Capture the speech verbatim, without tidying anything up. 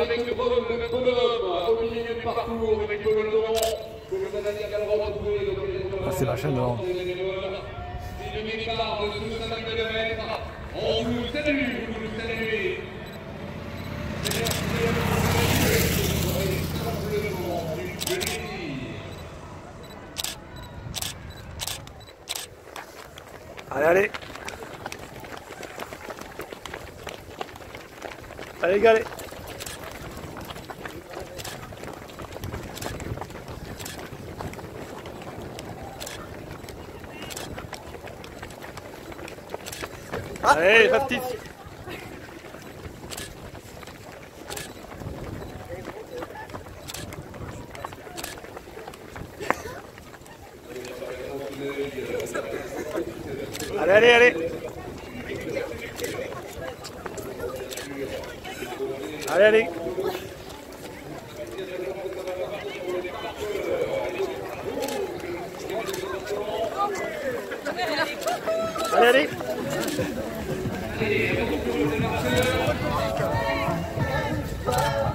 avec le bonhomme au milieu du parcours, avec le London, que vous allez également retrouver dans ah, c'est la chaîne devant. C'est le départ de ce cinq kilomètres. On vous salue, vous nous saluez. Allez, allez. Allez, les gars, allez. Allez, pas petite. Allez, allez, allez. Allez, allez. Allez, allez.